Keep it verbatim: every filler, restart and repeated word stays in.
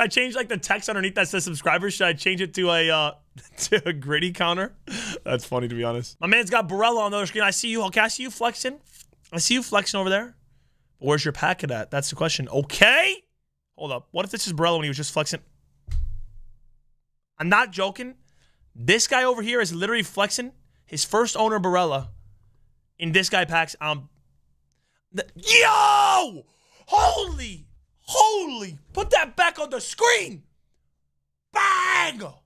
I change like the text underneath that says subscribers? Should I change it to a uh, to a gritty counter? That's funny, to be honest. My man's got Barella on the other screen. I see you. Okay, I see you flexing. I see you flexing over there. But where's your packet at? That's the question. Okay. Hold up. What if this is Barella when he was just flexing? I'm not joking. This guy over here is literally flexing his first owner Barella in this guy packs. Um, the, yo! Holy, holy. Put that back on the screen. Bang!